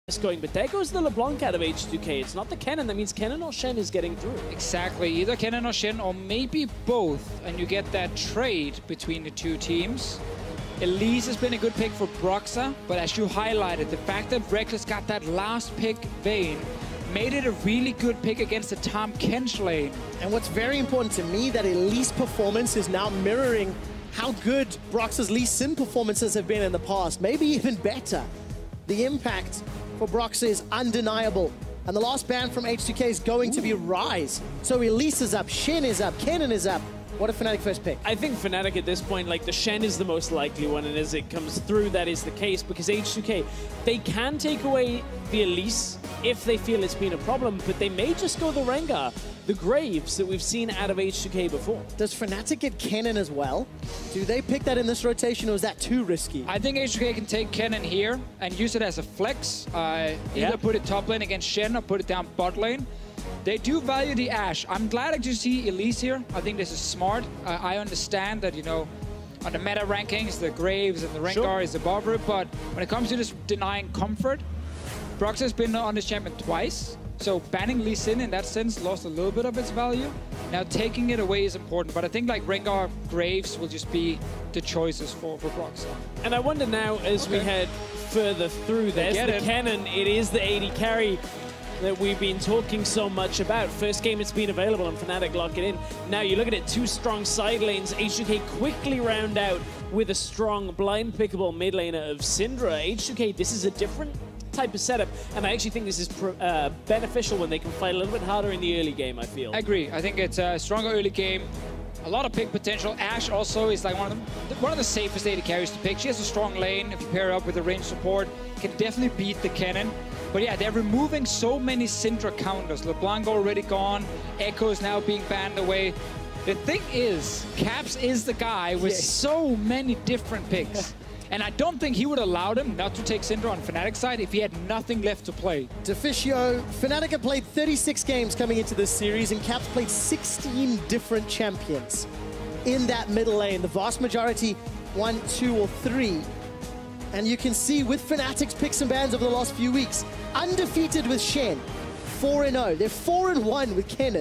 going, but there goes the LeBlanc out of H2K. It's not the Kennen. That means Kennen or Shen is getting through. Exactly. Either Kennen or Shen, or maybe both, and you get that trade between the two teams. Elise has been a good pick for Broxah, but as you highlighted, the fact that Reckless got that last pick, Vayne, made it a really good pick against the Tahm Kench lane. And what's very important to me, that Elise performance is now mirroring how good Broxah's Lee Sin performances have been in the past, maybe even better. The impact for Broxah is undeniable. And the last ban from H2K is going to be Rise. So Elise is up, Shen is up, Kennen is up. What a Fnatic first pick? I think Fnatic at this point, like the Shen is the most likely one, and as it comes through, that is the case, because H2K, they can take away the Elise if they feel it's been a problem, but they may just go the Rengar, the Graves that we've seen out of H2K before. Does Fnatic get Kennen as well? Do they pick that in this rotation, or is that too risky? I think H2K can take Kennen here and use it as a flex. Either put it top lane against Shen or put it down bot lane. They do value the Ashe. I'm glad I just see Elise here. I think this is smart. I understand that, you know, on the meta rankings, the Graves and the Rengar is above it, but when it comes to this denying comfort, Broxah has been on this champion twice, so banning Lee Sin in that sense lost a little bit of its value. Now taking it away is important, but I think like Rengar, Graves will just be the choices for Broxah. And I wonder now, as we head further through this, the Kennen, it is the AD carry that we've been talking so much about. First game it's been available on Fnatic, lock it in. Now you look at it, two strong side lanes. H2K quickly round out with a strong blind pickable mid laner of Syndra. H2K, this is a different type of setup, and I actually think this is beneficial when they can fight a little bit harder in the early game, I feel. I agree. I think it's a stronger early game. A lot of pick potential. Ashe also is like one of the safest AD carries to pick. She has a strong lane. If you pair her up with a range support, can definitely beat the Kennen. But yeah, they're removing so many Syndra counters. LeBlanc already gone. Echo is now being banned away. The thing is, Caps is the guy with so many different picks. And I don't think he would allow them not to take Syndra on Fnatic's side if he had nothing left to play. Deficio, Fnatic have played 36 games coming into this series, and Caps played 16 different champions in that middle lane. The vast majority, 1, 2, or 3. And you can see with Fnatic's picks and bans over the last few weeks, undefeated with Shen, 4-0. They're 4-1 with Kennen.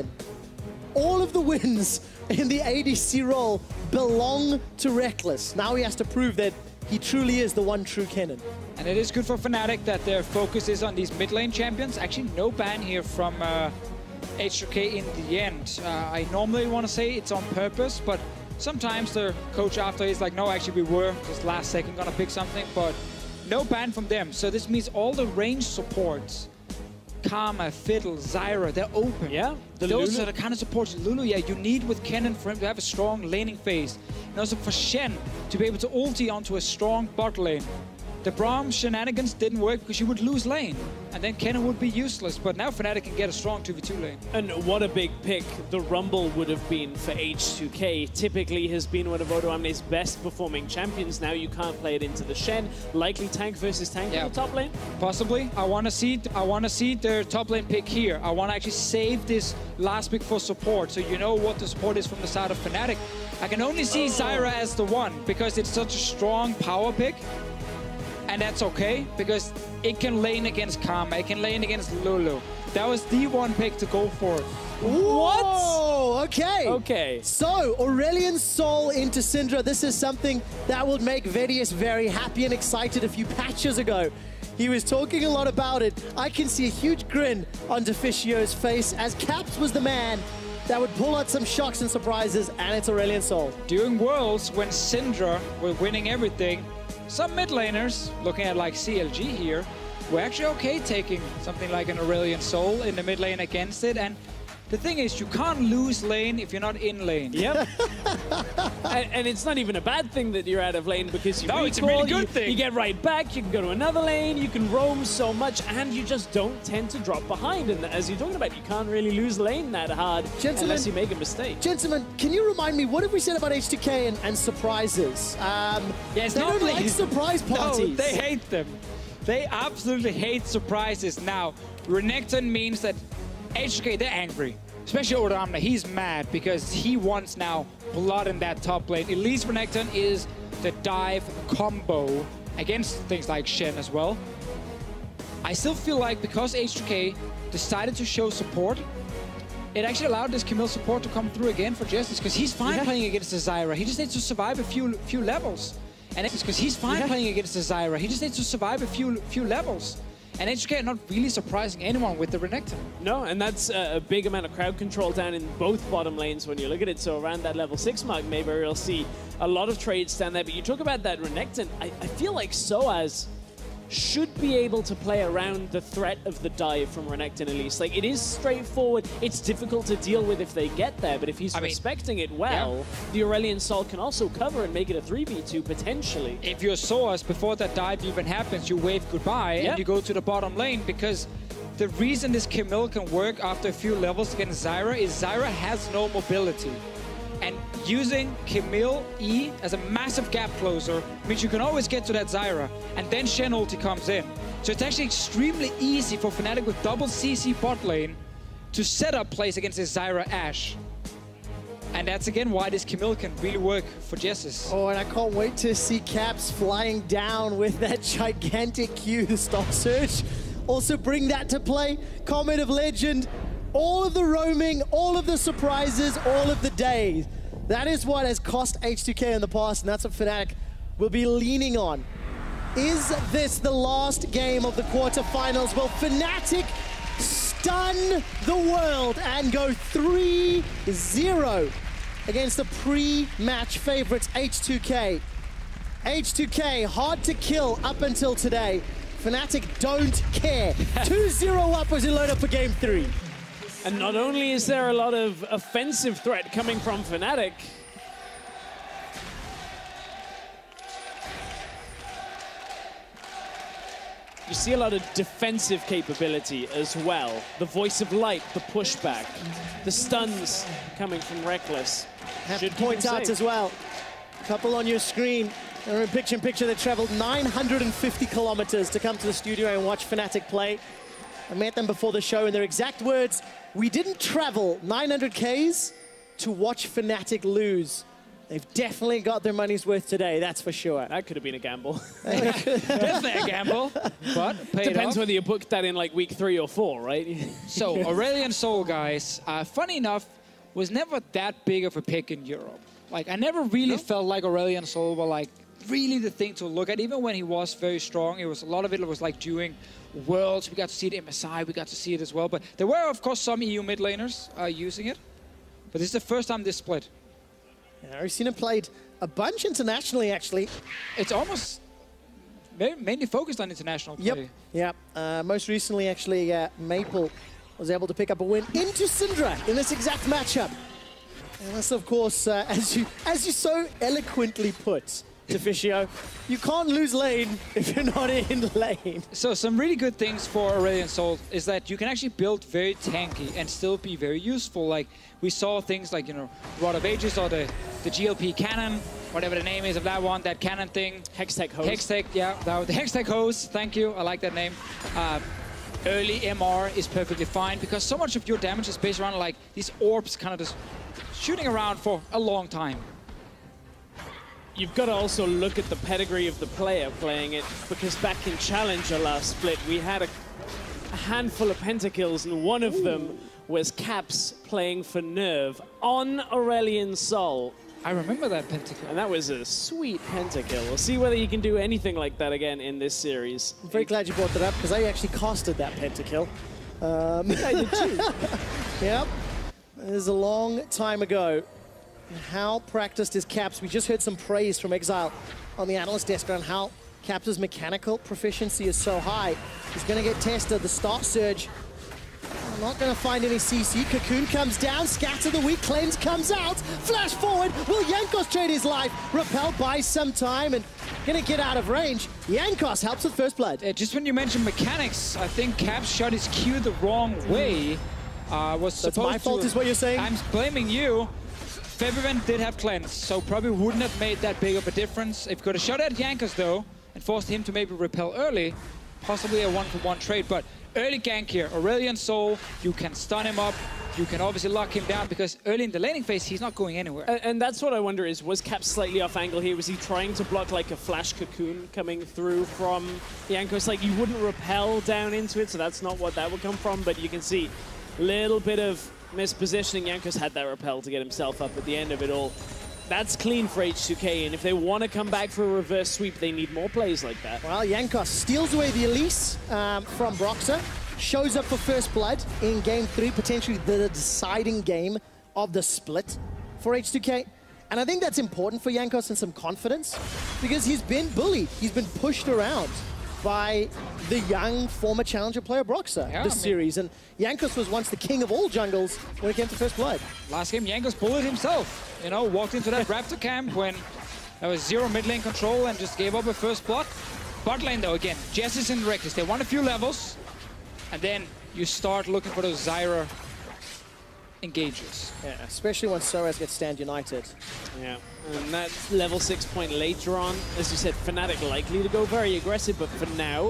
All of the wins in the ADC role belong to Reckless. Now he has to prove that he truly is the one true Kennen. And it is good for Fnatic that their focus is on these mid lane champions. Actually, no ban here from H2K in the end. I normally want to say it's on purpose, but sometimes the coach after is like, no, actually we were just last second gonna pick something, but no ban from them. So this means all the range supports, Karma, Fiddle, Zyra, they're open. Yeah. Those are the kind of supports Lulu, you need with Kennen for him to have a strong laning phase. And also for Shen to be able to ulti onto a strong bot lane. The Braum shenanigans didn't work because you would lose lane, and then Kennen would be useless, but now Fnatic can get a strong 2v2 lane. And what a big pick the Rumble would have been for H2K. Typically has been one of Odoamne's best performing champions. Now you can't play it into the Shen. Likely tank versus tank in the top lane? Possibly. I want to see their top lane pick here. I want to actually save this last pick for support, so you know what the support is from the side of Fnatic. I can only see Zyra as the one, because it's such a strong power pick. And that's okay, because it can lane against Karma, it can lane against Lulu. That was the one pick to go for. What? Okay. Okay. So, Aurelion Sol into Syndra. This is something that would make Vedius very happy and excited a few patches ago. He was talking a lot about it. I can see a huge grin on Deficio's face, as Caps was the man that would pull out some shocks and surprises, and it's Aurelion Sol. During Worlds, when Syndra were winning everything, some mid laners, looking at like CLG here, were actually okay taking something like an Aurelion Sol in the mid lane against it. And the thing is, you can't lose lane if you're not in lane. Yep. and it's not even a bad thing that you're out of lane, because you it's a really good thing. You get right back, you can go to another lane, you can roam so much, and you just don't tend to drop behind. And as you're talking about, you can't really lose lane that hard unless you make a mistake. Gentlemen, can you remind me, what have we said about H2K and surprises? They don't like surprise parties. No, they hate them. They absolutely hate surprises. Now, Renekton means that H2K, they're angry. Especially Odoamne, he's mad because he wants now blood in that top lane. Elise Renekton is the dive combo against things like Shen as well. I still feel like because H2K decided to show support, it actually allowed this Camille support to come through again for Justice, because he's fine playing against the Zyra. He just needs to survive a few levels. And it's because he's fine playing against the Zyra. He just needs to survive a few levels. And H2K are not really surprising anyone with the Renekton. No, and that's a big amount of crowd control down in both bottom lanes when you look at it. So around that level 6 mark, maybe we'll see a lot of trades down there. But you talk about that Renekton, I feel like Soaz should be able to play around the threat of the dive from Renekton at least. Like, it is straightforward. It's difficult to deal with if they get there, but if he's respecting it well, the Aurelion Sol can also cover and make it a 3v2 potentially. If you're Soaz, before that dive even happens, you wave goodbye and you go to the bottom lane, because the reason this Camille can work after a few levels against Zyra is Zyra has no mobility. And using Camille E as a massive gap closer means you can always get to that Zyra, and then Shen ulti comes in. So it's actually extremely easy for Fnatic with double CC bot lane to set up plays against this Zyra Ashe. And that's again why this Camille can really work for Jessus. Oh, and I can't wait to see Caps flying down with that gigantic Q, the Stock Surge. Also bring that to play. Comment of Legend. All of the roaming, all of the surprises, all of the days. That is what has cost H2K in the past, and that's what Fnatic will be leaning on. Is this the last game of the quarterfinals? Will Fnatic stun the world and go 3-0 against the pre-match favorites H2K? H2K, hard to kill up until today. Fnatic don't care. 2-0 up as we load up for game 3. And not only is there a lot of offensive threat coming from Fnatic, you see a lot of defensive capability as well. The Voice of Light, the pushback, the stuns coming from Reckless. Have to point out as well, couple on your screen. They're in picture-in-picture. They traveled 950 kilometers to come to the studio and watch Fnatic play. I met them before the show, and their exact words, we didn't travel 900 Ks to watch Fnatic lose. They've definitely got their money's worth today, that's for sure. That could have been a gamble. Definitely a gamble, but paid Depends off. whether you booked that in like week 3 or 4, right? So Aurelion Sol, guys, funny enough, was never that big of a pick in Europe. Like, I never really felt like Aurelion Sol were like really the thing to look at. Even when he was very strong, it was a lot of it was like during Worlds. We got to see it in MSI, we got to see it as well. But there were, of course, some EU mid laners using it. But this is the first time this split. Yeah, we've seen him played a bunch internationally, actually. It's almost mainly focused on international play. Yep. Most recently, actually, Maple was able to pick up a win into Syndra in this exact matchup. And that's, of course, as you so eloquently put, Deficio, you can't lose lane if you're not in lane. So some really good things for Aurelion Sol is that you can actually build very tanky and still be very useful. Like, we saw things like, you know, Rod of Ages or the GLP cannon, whatever the name is of that one, that cannon thing. Hextech hose. Hextech, yeah, the Hextech hose, thank you, I like that name. Early MR is perfectly fine because so much of your damage is based around like these orbs kind of just shooting around for a long time. You've got to also look at the pedigree of the player playing it, because back in Challenger last split, we had a handful of pentakills, and one of them was Caps playing for Nerve on Aurelion Sol. I remember that pentakill. And that was a sweet pentakill. We'll see whether you can do anything like that again in this series. I'm very glad you brought that up, because I actually casted that pentakill. I did too. Yep. It was a long time ago. How practiced is Caps? We just heard some praise from Exile on the analyst desk on how Caps' mechanical proficiency is so high. He's going to get tested. The start surge. Not going to find any CC. Cocoon comes down. Scatter the weak. Cleanse comes out. Flash forward. Will Jankos trade his life? Repel buys some time and going to get out of range. Jankos helps with first blood. Just when you mentioned mechanics, I think Caps shot his Q the wrong way. That's my fault is what you're saying? I'm blaming you. Febiven did have cleanse, so probably wouldn't have made that big of a difference. If you could have shot at Jankos though, and forced him to maybe repel early, possibly a 1-for-1 trade. But early gank here, Aurelion Sol, you can stun him up, you can obviously lock him down because early in the laning phase, he's not going anywhere. And that's what I wonder is, was Cap slightly off angle here? Was he trying to block like a flash cocoon coming through from Jankos? Like you wouldn't rappel down into it, so that's not what that would come from, but you can see a little bit of mispositioning. Jankos had that rappel to get himself up at the end of it all. That's clean for H2K, and if they want to come back for a reverse sweep, they need more plays like that. Well, Jankos steals away the Elise from Broxah. Shows up for first blood in game 3, potentially the deciding game of the split for H2K. And I think that's important for Jankos and some confidence because he's been bullied. He's been pushed around by the young former challenger player Broxah this series. And Jankos was once the king of all jungles when it came to first blood. Last game, Jankos bullied himself. You know, walked into that Raptor camp when there was 0 mid lane control and just gave up a first blood. Bot lane though, again, Jess is in Reckless. They won a few levels. And then you start looking for those Zyra engages. Yeah, especially when Soaz gets stand united. Yeah, and that level 6 point later on, as you said, Fnatic likely to go very aggressive, but for now,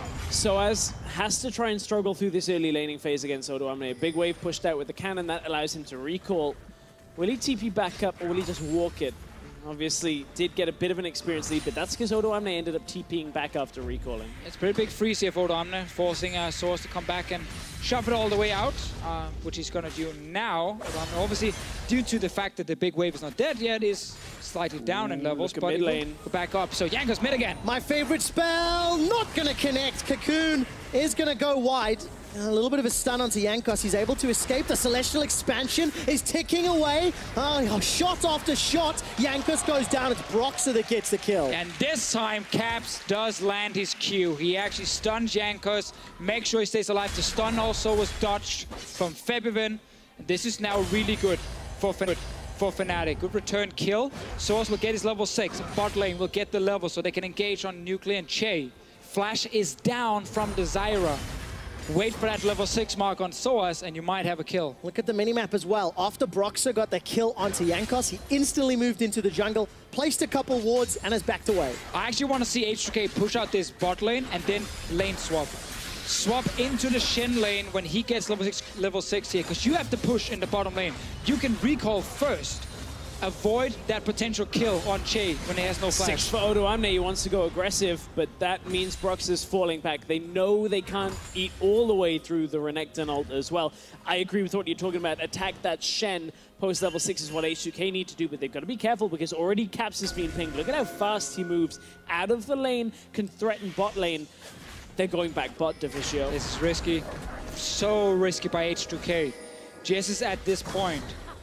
Soaz has to try and struggle through this early laning phase against Odoamne. A big wave pushed out with the cannon, that allows him to recall. Will he TP back up or will he just walk it? Obviously, did get a bit of an experience lead, but that's because Odoamne ended up TPing back after recalling. It's a pretty big freeze here for Odoamne, forcing Soaz to come back and shove it all the way out, which he's going to do now. Odoamne, obviously, due to the fact that the big wave is not dead yet, is slightly down in levels, but mid lane. Go back up. So Jankos mid again. My favorite spell, not going to connect. Cocoon is going to go wide. A little bit of a stun onto Jankos. He's able to escape. The Celestial Expansion is ticking away. Shot after shot. Jankos goes down. It's Broxah that gets the kill. And this time, Caps does land his Q. He actually stuns Jankos. Make sure he stays alive. The stun also was dodged from Febivin. This is now really good for Fnatic. Good return kill. Soaz will get his level 6. Bot lane will get the level so they can engage on Nuclear and Che. Flash is down from the Zyra. Wait for that level 6 mark on Soaz and you might have a kill. Look at the minimap as well. After Broxah got the kill onto Jankos, he instantly moved into the jungle, placed a couple wards, and has backed away. I actually want to see H2K push out this bot lane and then lane swap. Swap into the Shen lane when he gets level 6 here, because you have to push in the bottom lane. You can recall first. Avoid that potential kill on Che when he has no flash. 6 for Odoamne, he wants to go aggressive, but that means Broxah's falling back. They know they can't eat all the way through the Renekton ult as well. I agree with what you're talking about. Attack that Shen post level 6 is what H2K need to do, but they've got to be careful because already Caps has been pinged. Look at how fast he moves out of the lane, can threaten bot lane. They're going back bot, Deficio. This is risky. So risky by H2K. Jess is at this point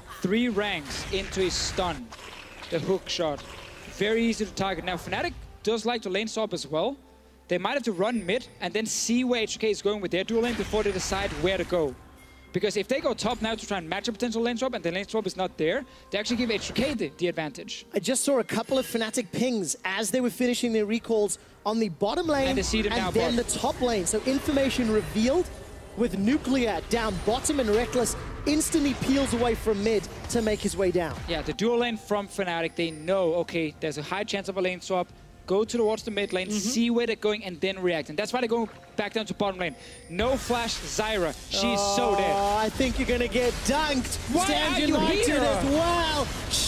3 ranks into his stun, the hook shot. Very easy to target. Now, Fnatic does like to lane swap as well. They might have to run mid and then see where H2K is going with their dual lane before they decide where to go. Because if they go top now to try and match a potential lane swap and the lane swap is not there, they actually give H2K the advantage. I just saw a couple of Fnatic pings as they were finishing their recalls on the bottom lane and then the top lane. So information revealed with Nuclear down bottom and Reckless instantly peels away from mid to make his way down. Yeah, the dual lane from Fnatic, they know, okay, there's a high chance of a lane swap. Go towards the mid lane, see where they're going, and then react. And that's why they're going back down to bottom lane. No flash, Zyra. She's so dead. I think you're going to get dunked. Why Stand are you United here? as well.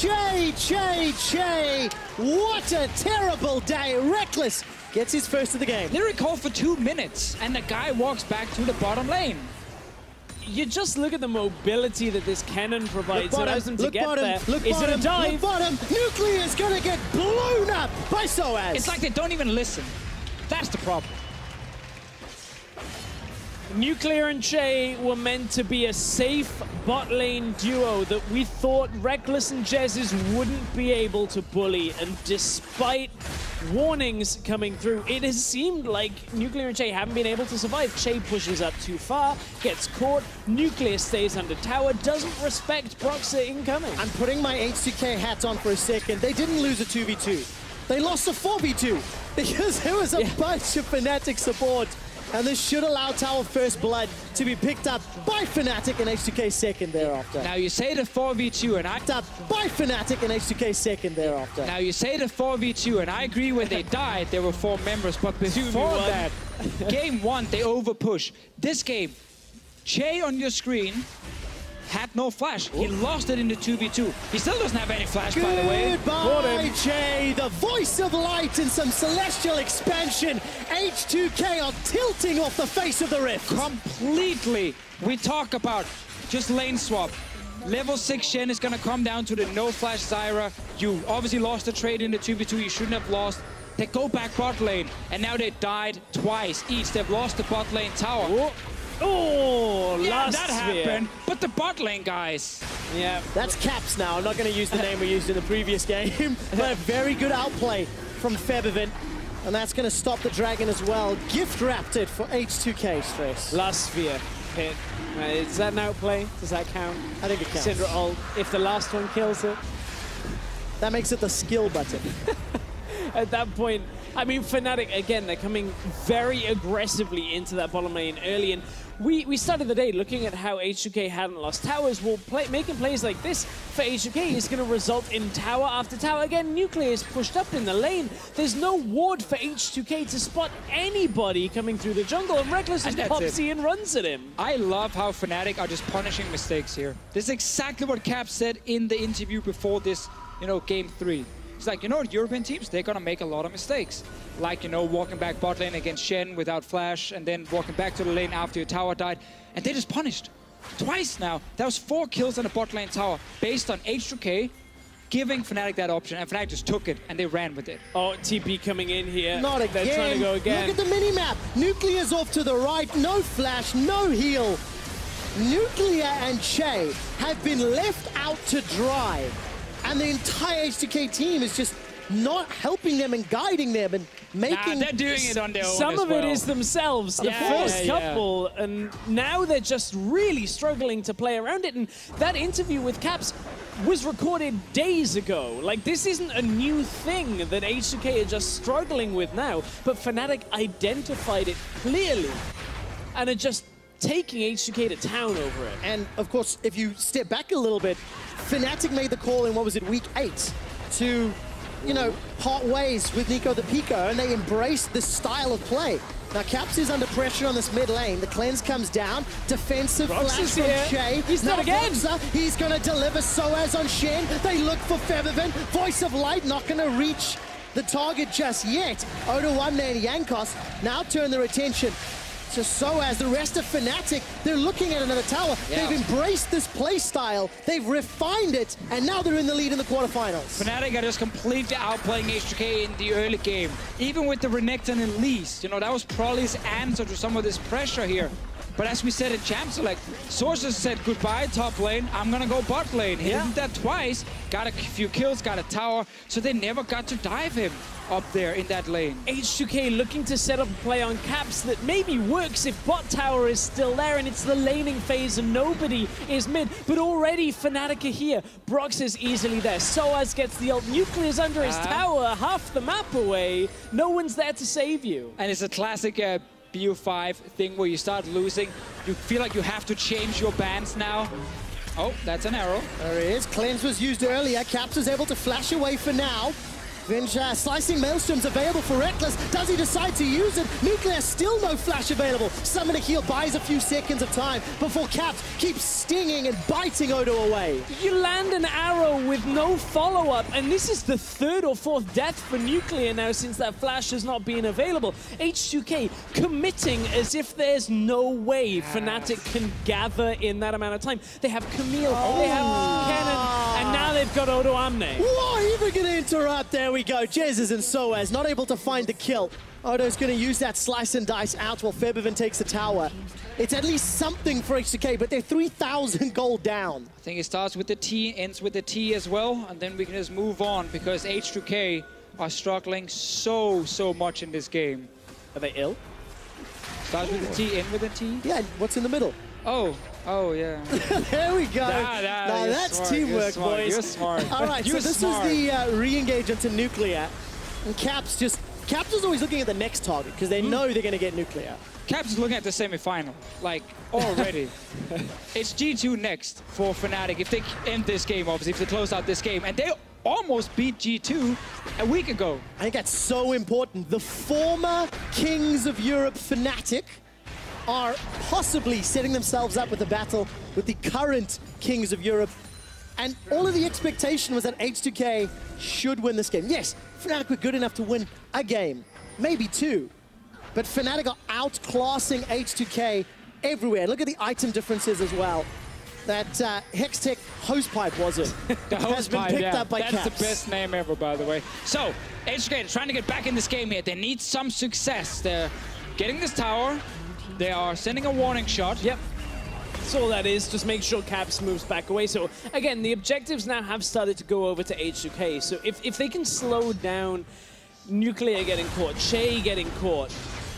Che. What a terrible day. Reckless gets his first of the game. They recall for 2 minutes, and the guy walks back to the bottom lane. You just look at the mobility that this cannon provides. It allows them to get there. Is it a dive? Look bottom. Nuclear is going to get blown up by Soaz. It's like they don't even listen. That's the problem. Nuclear and Che were meant to be a safe bot lane duo that we thought Reckless and Jez's wouldn't be able to bully, and despite warnings coming through, it has seemed like Nuclear and Che haven't been able to survive. Che pushes up too far, gets caught, Nuclear stays under tower, doesn't respect Broxah incoming. I'm putting my H2K hat on for a second. They didn't lose a 2v2. They lost a 4v2 because there was a bunch of Fnatic support. And this should allow Tower First Blood to be picked up by Fnatic and H2K second thereafter. Now you say the 4v2 and I... Picked up by Fnatic and H2K second thereafter. Now you say the 4v2 and I agree when they died there were 4 members, but before that, game 1 they overpush. This game, Che on your screen, had no flash. He lost it in the 2v2. He still doesn't have any flash, by the way. Goodbye, Jay, the voice of light and some celestial expansion. H2K are tilting off the face of the rift. Completely. We talk about just lane swap. Level 6 Shen is going to come down to the no flash Zyra. You obviously lost the trade in the 2v2 you shouldn't have lost. They go back bot lane, and now they died twice each. They've lost the bot lane tower. Oh, yeah, that happened. But the bot lane, guys. Yeah. That's Caps now. I'm not going to use the name we used in the previous game. But a very good outplay from Febevin. And that's going to stop the Dragon as well. Gift wrapped it for H2K, Stress. Last sphere hit. Is that an outplay? Does that count? I think it counts. Syndra ult, if the last one kills it. That makes it the skill button. At that point, I mean, Fnatic, again, they're coming very aggressively into that bottom lane early. And we started the day looking at how H2K hadn't lost towers. Well, making plays like this for H2K is going to result in tower after tower. Again, Nuclear is pushed up in the lane. There's no ward for H2K to spot anybody coming through the jungle. And Reckless just pops in and runs at him. I love how Fnatic are just punishing mistakes here. This is exactly what Cap said in the interview before this, game 3. It's like, European teams, they're going to make a lot of mistakes. Like, walking back bot lane against Shen without flash and then walking back to the lane after your tower died. And they just punished. Twice now. That was 4 kills on the bot lane tower based on H2K giving Fnatic that option. And Fnatic just took it and they ran with it. Oh, TP coming in here. Not again. They're trying to go again. Look at the mini-map. Nuclear's off to the right. No flash, no heal. Nuclear and Che have been left out to dry. And the entire H2K team is just not helping them and guiding them and making... they're doing it on their own. Some of it is themselves. The first yeah. couple, and now they're just really struggling to play around it. And that interview with Caps was recorded days ago. Like, this isn't a new thing that H2K are just struggling with now, but Fnatic identified it clearly and are just taking H2K to town over it. And, of course, if you step back a little bit, Fnatic made the call in, what was it, week 8, to, part ways with Nico the Pico, and they embraced this style of play. Now, Caps is under pressure on this mid lane. The cleanse comes down. Defensive flash from Che. He's not again. Roxa, he's going to deliver Soaz on Shen. They look for Febevin. Voice of Light not going to reach the target just yet. Oda One and Yankos now turn their attention to Soaz. The rest of Fnatic, they're looking at another tower. Yeah. They've embraced this play style. They've refined it, and now they're in the lead in the quarterfinals. Fnatic are just completely outplaying H2K in the early game. Even with the Renekton and Least, that was probably his answer to some of this pressure here. But as we said in Champ Select, Sources said goodbye top lane, I'm gonna go bot lane. He did that twice, got a few kills, got a tower, so they never got to dive him up there in that lane. H2K looking to set up a play on Caps that maybe works if bot tower is still there and it's the laning phase and nobody is mid. But already Fnatic are here. Brox is easily there. Soaz gets the ult. Nuclear's under his tower, half the map away. No one's there to save you. And it's a classic BU5 thing where you start losing. You feel like you have to change your bans now. Oh, that's an arrow. There it is. Cleanse was used earlier. Caps is able to flash away for now. Slicing Maelstrom's available for Reckless. Does he decide to use it? Nuclear, still no flash available. Summon a heal buys a few seconds of time before Caps keeps stinging and biting Odo away. You land an arrow with no follow-up, and this is the 3rd or 4th death for Nuclear now since that flash has not been available. H2K committing as if there's no way Fnatic can gather in that amount of time. They have Camille, they have Cannon, and now they've got Odo Amne. Whoa, even gonna interrupt. There we go. Jezz and Soaz not able to find the kill. Odo's going to use that slice and dice out while Febevin takes the tower. It's at least something for H2K, but they're 3,000 gold down. I think it starts with the T, ends with the T as well, and then we can just move on because H2K are struggling so much in this game. Are they ill? Starts with the T, end with the T? Yeah, what's in the middle? Oh, yeah. There we go. Now that's smart. Teamwork, boys. You're smart. All right, so this was the re-engage into Nuclear. And Caps is always looking at the next target because they know they're going to get Nuclear. Caps is looking at the semi-final, like, already. It's G2 next for Fnatic if they end this game, obviously, if they close out this game. And they almost beat G2 a week ago. I think that's so important. The former Kings of Europe Fnatic are possibly setting themselves up with a battle with the current Kings of Europe. And all of the expectation was that H2K should win this game. Yes, Fnatic were good enough to win a game, maybe two. But Fnatic are outclassing H2K everywhere. Look at the item differences as well. That Hextech hosepipe, was it? The has been picked up by That's Caps. the best name ever, by the way. So, H2K are trying to get back in this game here. They need some success. They're getting this tower. They are sending a warning shot. Yep. That's all that is. Just make sure Caps moves back away. So, again, the objectives now have started to go over to H2K. So, if they can slow down Nuclear getting caught, Shay getting caught,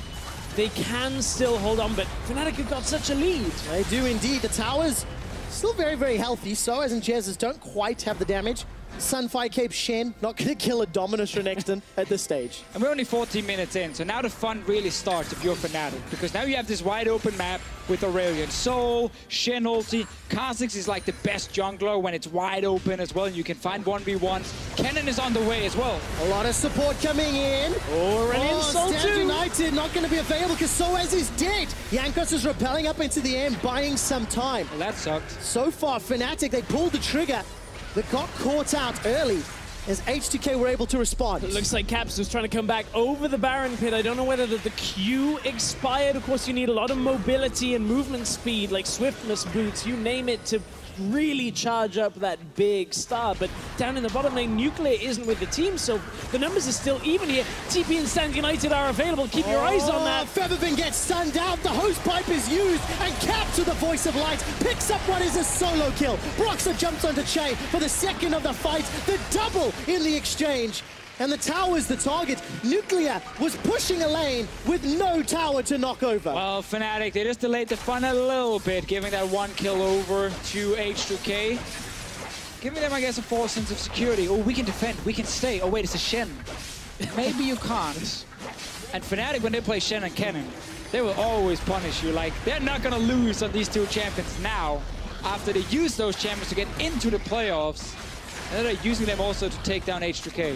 they can still hold on, but Fnatic have got such a lead. They do indeed. The towers still very, very healthy. Soaz and Jez's don't quite have the damage. Sunfire Cape Shen not going to kill a Dominus Renekton at this stage. And we're only 14 minutes in, so now the fun really starts if you're Fnatic, because now you have this wide open map with Aurelion Sol, Shen ulti. Kha'Zix is like the best jungler when it's wide open as well, and you can find 1v1s. Kennen is on the way as well. A lot of support coming in. Aurelion Sol Stand too. United not going to be available because Soaz is dead. Jankos is rappelling up into the air, buying some time. Well, that sucked. So far, Fnatic, they pulled the trigger, but got caught out early as H2K were able to respond. It looks like Caps was trying to come back over the Baron pit. I don't know whether the Q expired. Of course, you need a lot of mobility and movement speed, like swiftness boots, you name it, to really charge up that big star. But down in the bottom lane, Nuclear isn't with the team, so the numbers are still even here. TP and Stand United are available. Keep your eyes on that. Feathervin gets stunned out. The hose pipe is used, and Caps with the voice of light picks up what is a solo kill. Broxah jumps onto Che for the second of the fight. The double in the exchange. And the tower's the target. Nuclear was pushing a lane with no tower to knock over. Well, Fnatic, they just delayed the fun a little bit, giving that one kill over to H2K. Giving them, I guess, a false sense of security. Oh, we can defend, we can stay. Oh, wait, it's a Shen. Maybe you can't. And Fnatic, when they play Shen and Kennen, they will always punish you. Like, they're not going to lose on these two champions now, after they use those champions to get into the playoffs. And they're using them also to take down H2K.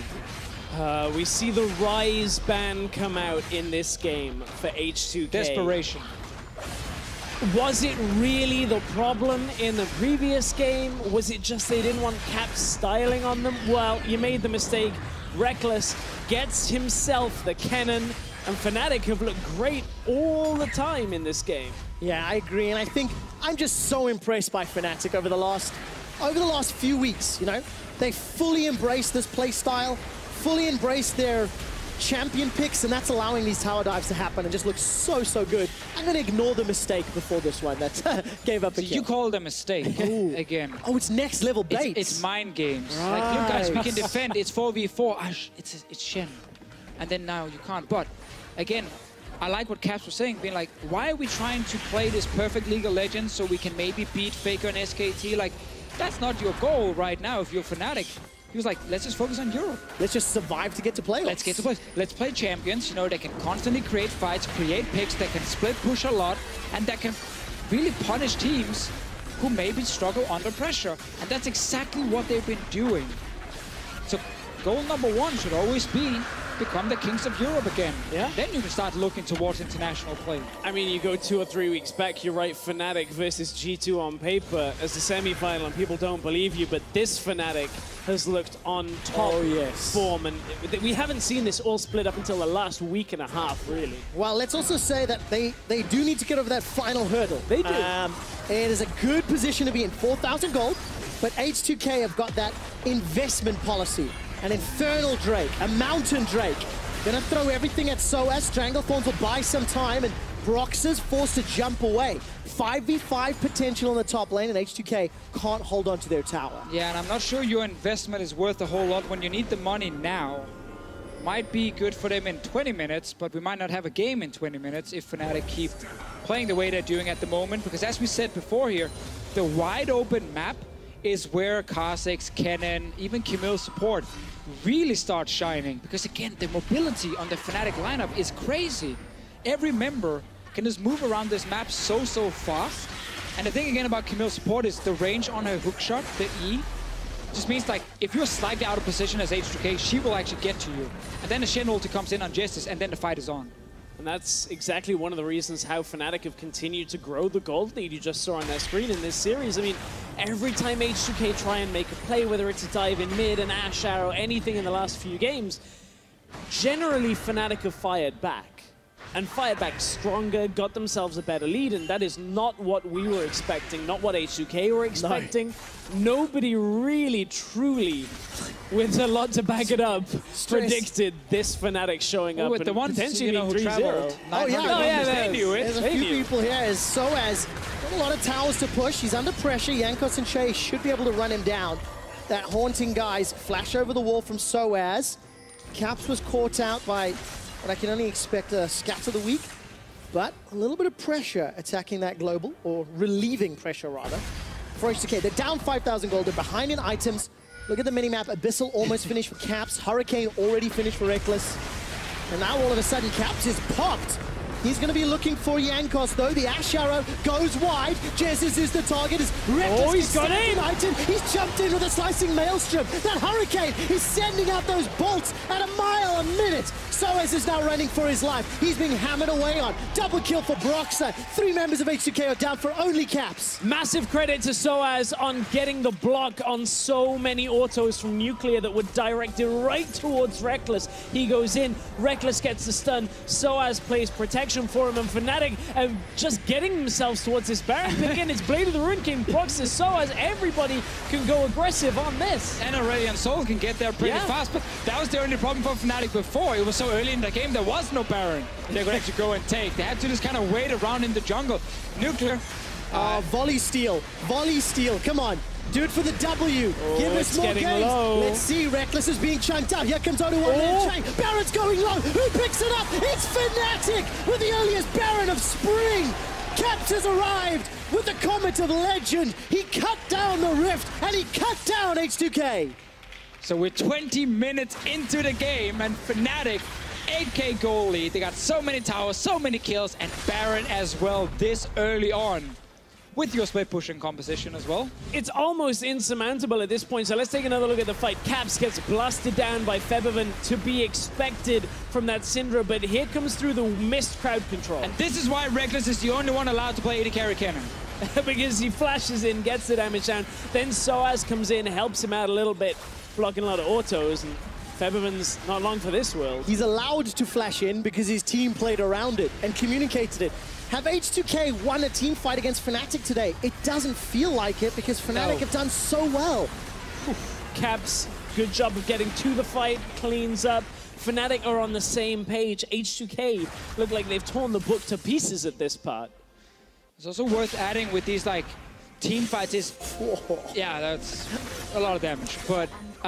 We see the Rise ban come out in this game for H2K. Desperation. Was it really the problem in the previous game? Was it just they didn't want Caps styling on them? Well, you made the mistake. Reckless gets himself the Kennen, and Fnatic have looked great all the time in this game. Yeah, I agree, and I think I'm just so impressed by Fnatic over the last few weeks, you know? They fully embraced this play style, fully embraced their champion picks, and that's allowing these tower dives to happen and just looks so, so good. I'm going to ignore the mistake before this one that gave up a kill. You called a mistake again. Oh, it's next level bait. It's mind games. Right. Like, look guys, we can defend. It's 4v4. It's Shen. And then now you can't. But again, I like what Caps was saying, being like, why are we trying to play this perfect League of Legends so we can maybe beat Faker and SKT? Like, that's not your goal right now if you're Fnatic. He was like, let's just focus on Europe. Let's just survive to get to playoffs. Let's get to playoffs. Let's play champions, you know, that can constantly create fights, create picks, that can split push a lot, and that can really punish teams who maybe struggle under pressure. And that's exactly what they've been doing. So goal number one should always be become the Kings of Europe again. Yeah. Then you can start looking towards international play. I mean, you go 2 or 3 weeks back, you're right, Fnatic versus G2 on paper as the semi-final, and people don't believe you, but this Fnatic has looked on top form, and we haven't seen this all split up until the last week and a half, really. Well, let's also say that they do need to get over that final hurdle. They do. It is a good position to be in, 4,000 gold, but H2K have got that investment policy. An Infernal Drake, a Mountain Drake. Gonna throw everything at Soaz. Stranglethorns will buy some time, and Broxah's forced to jump away. 5v5 potential in the top lane, and H2K can't hold on to their tower. Yeah, and I'm not sure your investment is worth a whole lot when you need the money now. Might be good for them in 20 minutes, but we might not have a game in 20 minutes if Fnatic keep playing the way they're doing at the moment, because as we said before here, the wide open map is where Kha'Zix, Kennen, even Camille's support really start shining, because again, the mobility on the Fnatic lineup is crazy. Every member can just move around this map so fast. And the thing again about Camille's support is the range on her hook shot, the E, just means like if you're slightly out of position as H2K, she will actually get to you. And then the Shen ulti comes in on Justice, and then the fight is on. And that's exactly one of the reasons how Fnatic have continued to grow the gold lead you just saw on their screen in this series. I mean, every time H2K try and make a play, whether it's a dive in mid, an Ashe arrow, anything in the last few games, generally Fnatic have fired back. And fired back stronger, got themselves a better lead, and that is not what we were expecting, not what H2K were expecting. No. Nobody really, truly, with a lot to back it up, predicted this Fnatic showing up and the ones, potentially who traveled. Oh yeah, they knew it. There's a few people here. As Soaz got a lot of towers to push. He's under pressure. Jankos and Shay should be able to run him down. That haunting guys flash over the wall from Soaz. Caps was caught out by what I can only expect a scat of the week, but a little bit of pressure attacking that global, or relieving pressure rather, for H2K. They're down 5,000 gold, they're behind in items. Look at the minimap, Abyssal almost finished for Caps, Hurricane already finished for Reckless, and now all of a sudden Caps is popped. He's going to be looking for Jankos, though. The Ashe arrow goes wide. Jesus is the target. Oh, he's got in! Item. He's jumped in with a slicing maelstrom. That Hurricane is sending out those bolts at a mile a minute. Soaz is now running for his life. He's being hammered away on. Double kill for Broxer. 3 members of H2K are down for only Caps. Massive credit to Soaz on getting the block on so many autos from Nuclear that were directed right towards Reckless. He goes in. Reckless gets the stun. Soaz plays protection for him, and Fnatic just getting themselves towards this Baron. But again, it's Blade of the Ruined King, Proxy, Soaz, everybody can go aggressive on this. And Aurelion Sol can get there pretty fast, but that was the only problem for Fnatic before. It was so early in the game, there was no Baron they could actually go and take. They had to just kind of wait around in the jungle. Nuclear. Volley steal, come on. Do it for the W. Oh, give us more games. Low. Let's see. Reckless is being chunked out. Here comes only one man chain. Baron's going low. Who picks it up? It's Fnatic with the earliest Baron of spring. Caps has arrived with the Comet of Legend. He cut down the Rift and he cut down H2K. So we're 20 minutes into the game and Fnatic 8K goal lead. They got so many towers, so many kills, and Baron as well this early on. With your split pushing composition as well. It's almost insurmountable at this point, so let's take another look at the fight. Caps gets blasted down by Febiven, to be expected from that Syndra, but here comes through the missed crowd control. And this is why Reckless is the only one allowed to play AD carry cannon. Because he flashes in, gets the damage down, then Soaz comes in, helps him out a little bit, blocking a lot of autos, and Febiven's not long for this world. He's allowed to flash in because his team played around it and communicated it. Have H2K won a team fight against Fnatic today? It doesn't feel like it because Fnatic have done so well. Caps, good job of getting to the fight, cleans up. Fnatic are on the same page. H2K look like they've torn the book to pieces at this part. It's also worth adding with these like team fights is, yeah, that's a lot of damage. But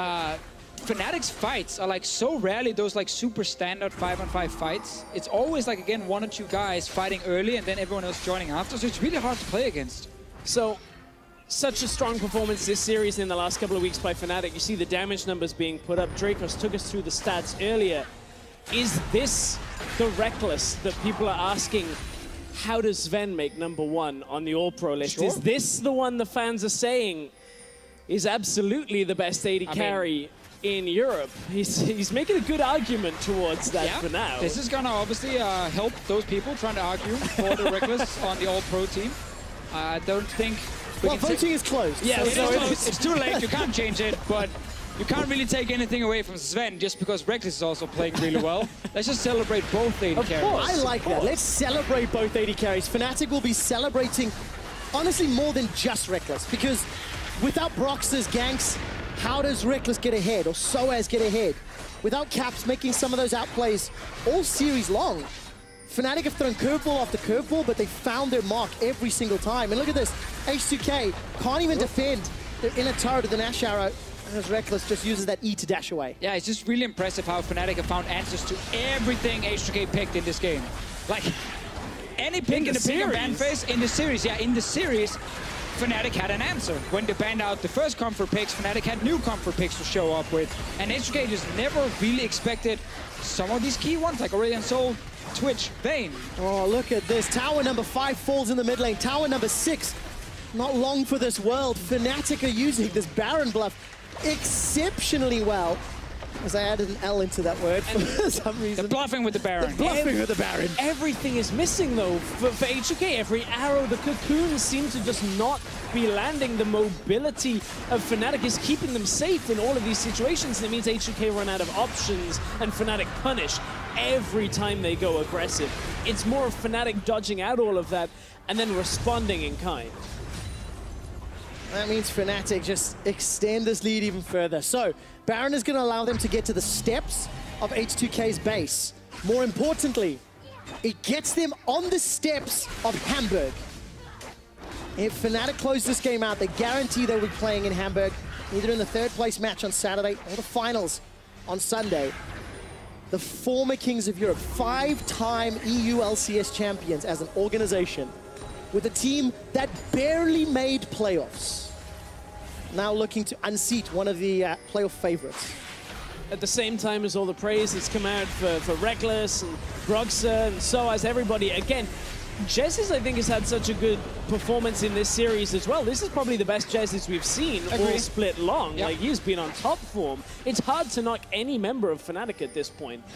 Fnatic's fights are like so rarely those like super standard 5-on-5 fights. It's always like, again, 1 or 2 guys fighting early and then everyone else joining after, so it's really hard to play against. So, such a strong performance this series in the last couple of weeks by Fnatic. You see the damage numbers being put up. Dracos took us through the stats earlier. Is this the Reckless that people are asking? How does Sven make #1 on the All-Pro list? Sure. Is this the one the fans are saying is absolutely the best AD carry in Europe? He's making a good argument towards that for now. This is gonna obviously help those people trying to argue for the Reckless on the All-Pro team. I don't think... Well, voting is closed. Yeah, so it's too late. You can't change it, but you can't really take anything away from Sven just because Reckless is also playing really well. Let's just celebrate both AD carries. I like that. Let's celebrate both AD carries. Fnatic will be celebrating, honestly, more than just Reckless, because without Brox's ganks, how does Reckless get ahead, or Soaz get ahead? Without Caps making some of those outplays all series long. Fnatic have thrown curveball after curveball, but they found their mark every single time. And look at this, H2K can't even defend. They're in a turret with an Ashe arrow, as Reckless just uses that E to dash away. Yeah, it's just really impressive how Fnatic have found answers to everything H2K picked in this game. Like, any pick in the pick and ban phase in the series, Fnatic had an answer. When they banned out the first comfort picks, Fnatic had new comfort picks to show up with. And H2K just never really expected some of these key ones, like Aurelion Sol, Twitch, Vayne. Oh, look at this. Tower number 5 falls in the mid lane. Tower number 6, not long for this world. Fnatic are using this Baron bluff exceptionally well. As I added an L into that word for some reason. They're bluffing with the Baron. Bluffing with the Baron. Everything is missing, though, for H2K. Every arrow, the cocoons seem to just not be landing. The mobility of Fnatic is keeping them safe in all of these situations. And it means H2K run out of options, and Fnatic punish every time they go aggressive. It's more of Fnatic dodging out all of that and then responding in kind. That means Fnatic just extend this lead even further. So, Baron is going to allow them to get to the steps of H2K's base. More importantly, it gets them on the steps of Hamburg. If Fnatic close this game out, they guarantee they'll be playing in Hamburg, either in the third place match on Saturday or the finals on Sunday. The former Kings of Europe, 5-time EU LCS champions as an organization, with a team that barely made playoffs. Now looking to unseat one of the playoff favorites. At the same time as all the praise that's come out for Reckless and Broxa and so has everybody, again, Jezz, I think, has had such a good performance in this series as well. This is probably the best Jezz we've seen all split long. Yep. Like, he's been on top form. It's hard to knock any member of Fnatic at this point.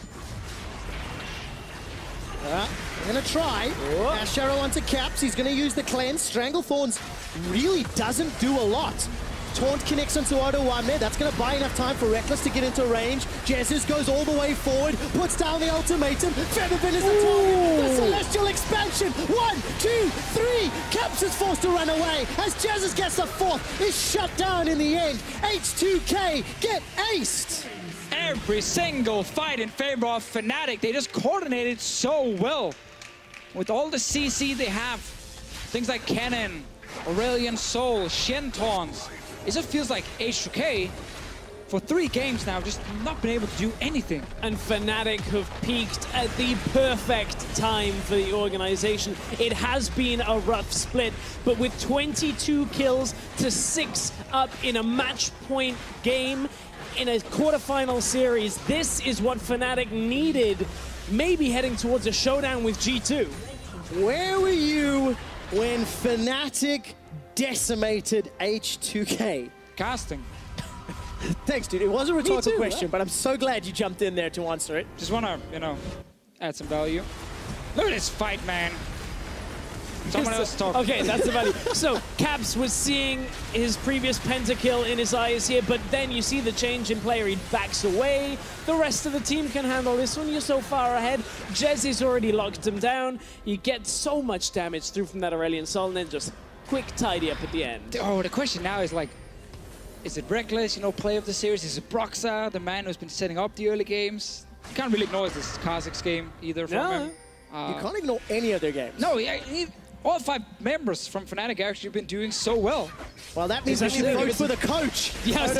Gonna try. Ashero onto Caps. He's gonna use the cleanse. Stranglethorns really doesn't do a lot. Taunt connects onto Odo Wame. That's going to buy enough time for Reckless to get into range. Jesus goes all the way forward, puts down the ultimatum. Featherfin is the target. The Celestial expansion. 1, 2, 3. Caps is forced to run away as Jesus gets the fourth. Is shut down in the end. H2K get aced. Every single fight in favor of Fnatic. They just coordinated so well. With all the CC they have. Things like Cannon, Aurelion Sol, Shen taunts. It just feels like H2K, for 3 games now, just not been able to do anything. And Fnatic have peaked at the perfect time for the organization. It has been a rough split, but with 22 kills to 6 up in a match point game in a quarterfinal series, this is what Fnatic needed, maybe heading towards a showdown with G2. Where were you when Fnatic decimated H2K? Casting. Thanks, dude. It was a rhetorical question, but I'm so glad you jumped in there to answer it. Just want to, you know, add some value. Look at this fight, man. Someone else talk. Okay, that's the value. So, Caps was seeing his previous pentakill in his eyes here, but then you see the change in player. He backs away. The rest of the team can handle this one. You're so far ahead. Jezz has already locked him down. You get so much damage through from that Aurelion Sol, and then just quick tidy up at the end. Oh, the question now is like, is it Reckless, you know, play of the series? Is it Broxa, the man who's been setting up the early games? You can't really ignore this Kazakh's game either from him. You can't ignore any of their games. No, all 5 members from Fnatic actually been doing so well. Well, that means we should vote for the coach. Yeah,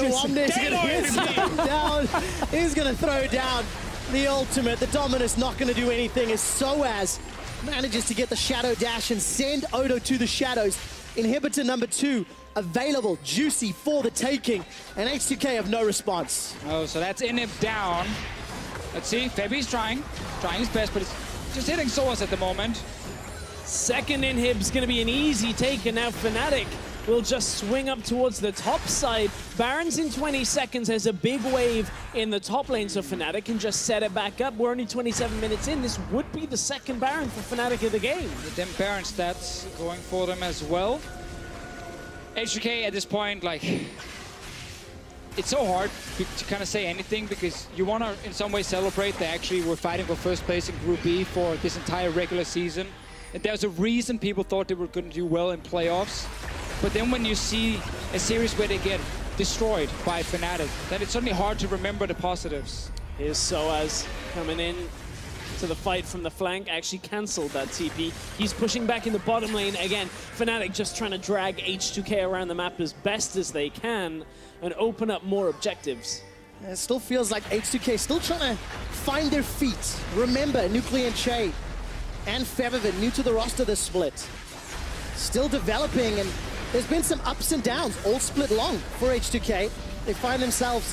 He's going to throw down the ultimate. The Dominus not going to do anything as Soaz manages to get the Shadow Dash and send Odo to the Shadows. Inhibitor number 2 available, juicy for the taking, and H2K have no response. Oh, so that's Inhib down. Let's see, Febi's trying his best, but it's just hitting Soaz at the moment. Second Inhib's going to be an easy take, and now Fnatic will just swing up towards the top side. Baron's in 20 seconds. There's a big wave in the top lane, so Fnatic can just set it back up. We're only 27 minutes in. This would be the second Baron for Fnatic of the game. With them Baron stats going for them as well. H2K at this point, like, it's so hard to kind of say anything because you want to in some way celebrate. They actually were fighting for first place in Group B for this entire regular season. And there's a reason people thought they were going to do well in playoffs. But then when you see a series where they get destroyed by Fnatic, then it's certainly hard to remember the positives. Here's Soaz coming in to the fight from the flank, actually cancelled that TP. He's pushing back in the bottom lane again. Fnatic just trying to drag H2K around the map as best as they can and open up more objectives. It still feels like H2K still trying to find their feet. Remember, Nuclear Che and Featherfin new to the roster this split. Still developing, and there's been some ups and downs all split long for H2K. They find themselves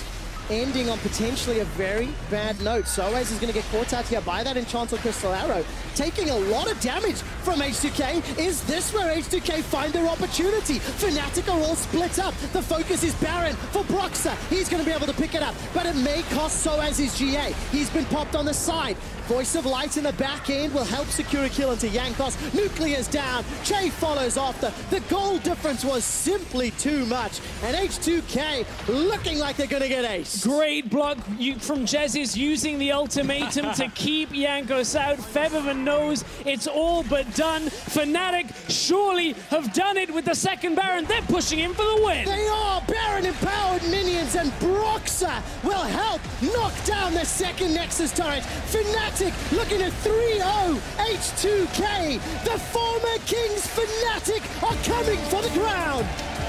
ending on potentially a very bad note. Soaz is going to get caught out here by that Enchanted Crystal Arrow, taking a lot of damage from H2K. Is this where H2K find their opportunity? Fnatic are all split up. The focus is Baron for Broxah. He's going to be able to pick it up, but it may cost Soaz his GA. He's been popped on the side. Voice of Light in the back end will help secure a kill into Jankos. Nuclear's down. Che follows after. The goal difference was simply too much. And H2K looking like they're going to get ace. Great block from Jezis using the ultimatum to keep Jankos out. Featherman knows it's all but done. Fnatic surely have done it with the second Baron. They're pushing in for the win. They are. Baron empowered minions, and Broxah will help knock down the second Nexus turret. Fnatic looking at 3-0. H2K, the former Kings Fnatic, are coming for the crown.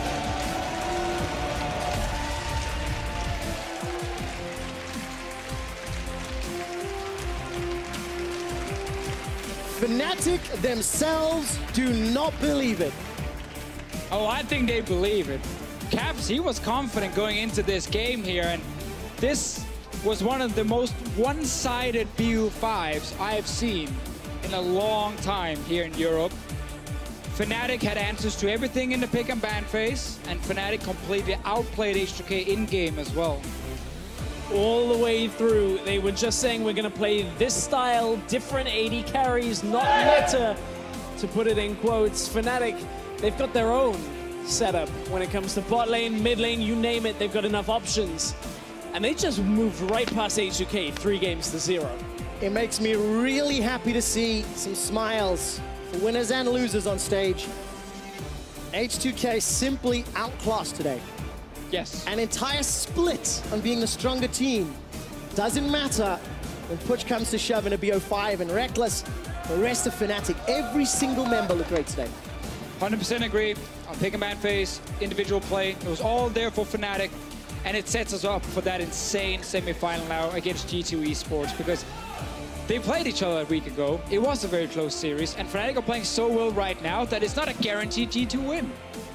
Fnatic themselves do not believe it. Oh, I think they believe it. Caps, he was confident going into this game here, and this was one of the most one-sided BU5s I have seen in a long time here in Europe. Fnatic had answers to everything in the pick and ban phase, and Fnatic completely outplayed H2K in-game as well. All the way through, they were just saying we're going to play this style, different 80 carries, not meta, to put it in quotes. Fnatic, they've got their own setup when it comes to bot lane, mid lane, you name it, they've got enough options. And they just moved right past H2K, 3-0. It makes me really happy to see some smiles for winners and losers on stage. H2K simply outclassed today. Yes. An entire split on being the stronger team. Doesn't matter when push comes to shove in a BO5 and Reckless, the rest of Fnatic, every single member looked great today. 100% agree. On pick and ban phase, individual play, it was all there for Fnatic. And it sets us up for that insane semi-final now against G2 Esports, because they played each other a week ago. It was a very close series, and Fnatic are playing so well right now that it's not a guaranteed G2 win.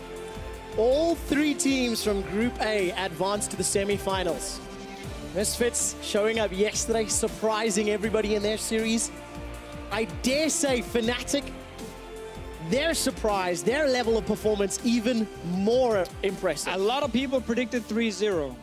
All three teams from Group A advanced to the semi-finals. Misfits showing up yesterday, surprising everybody in their series. I dare say Fnatic, their surprise, their level of performance even more impressive. A lot of people predicted 3-0.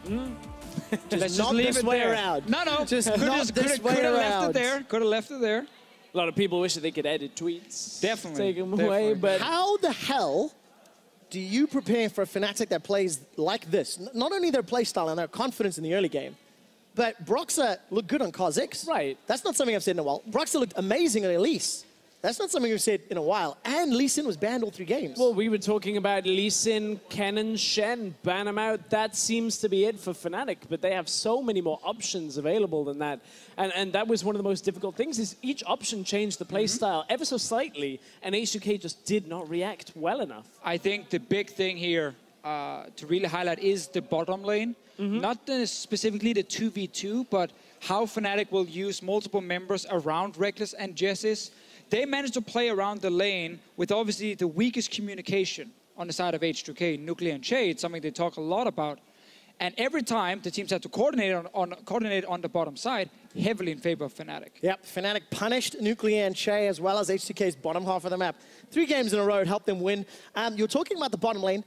Just not this way around. No. Just not this way around. Could have left it there. A lot of people wish that they could edit tweets. Definitely. Take them away, but how the hell do you prepare for a Fnatic that plays like this? Not only their play style and their confidence in the early game, but Broxah looked good on Kha'Zix. Right. That's not something I've said in a while. Broxah looked amazing on Elise. That's not something we've said in a while. And Lee Sin was banned all 3 games. well, we were talking about Lee Sin, Kennen, Shen, ban them out. That seems to be it for Fnatic, but they have so many more options available than that. And that was one of the most difficult things, is each option changed the play style ever so slightly, and H2K just did not react well enough. I think the big thing here to really highlight is the bottom lane. Not specifically the 2v2, but how Fnatic will use multiple members around Reckless and Jezis. They managed to play around the lane with obviously the weakest communication on the side of H2K, Nuclear and Che. It's something they talk a lot about. And every time the teams had to coordinate on the bottom side, heavily in favor of Fnatic. Yep, Fnatic punished Nuclear and Che as well as H2K's bottom half of the map. 3 games in a row helped them win. You're talking about the bottom lane.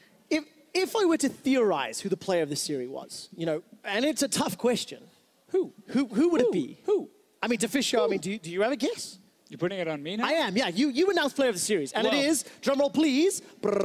If I were to theorize who the player of the series was, you know, and it's a tough question. Who would it be? Who? I mean, Deficio, I mean, do you have a guess? You're putting it on me now? I am, yeah. You announced player of the series. And it is, drumroll please,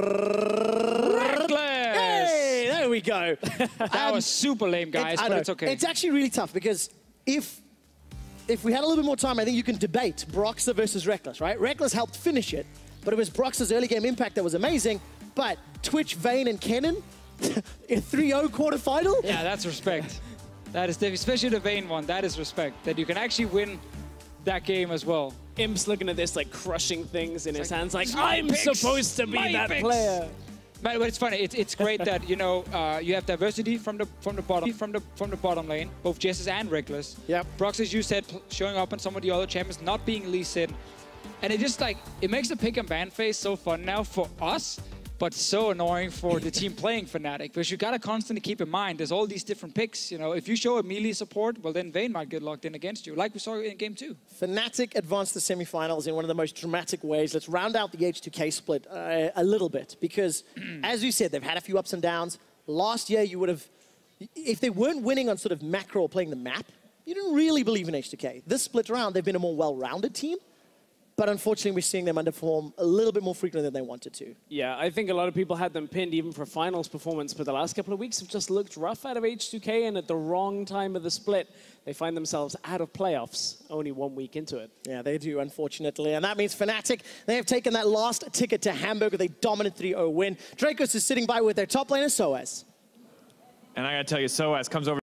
Reckless! Hey, there we go. That was super lame, guys, but it's okay. It's actually really tough because if we had a little bit more time, I think you can debate Broxah versus Reckless, right? Reckless helped finish it, but it was Broxah's early game impact that was amazing. But Twitch, Vayne, and Kennen, a 3-0 quarterfinal? Yeah, that's respect. That is, especially the Vayne one, that is respect. That you can actually win that game as well. Imp's looking at this, like, crushing things in his hands, like, I'm picks, supposed to be that player. But it's funny. It's great that, you know, you have diversity from the bottom lane, both Jezis and Reckless. Yep. Brox, as you said, showing up on some of the other champions, not being Lee Sin, and it just like it makes the pick and ban phase so fun now for us. but so annoying for the team playing Fnatic, because you gotta constantly keep in mind there's all these different picks. You know, if you show a melee support, well then Vayne might get locked in against you, like we saw in game 2. Fnatic advanced the semifinals in one of the most dramatic ways. Let's round out the H2K split a little bit, because as you said, they've had a few ups and downs. Last year, you would have, if they weren't winning on sort of macro or playing the map, you didn't really believe in H2K. This split round, they've been a more well-rounded team. But unfortunately, we're seeing them underperform a little bit more frequently than they wanted to. Yeah, I think a lot of people had them pinned even for finals performance, but the last couple of weeks have just looked rough out of H2K, and at the wrong time of the split, they find themselves out of playoffs only 1 week into it. Yeah, they do, unfortunately. And that means Fnatic, they have taken that last ticket to Hamburg with a dominant 3-0 win. Dracos is sitting by with their top laner, Soaz. And I gotta tell you, Soaz comes over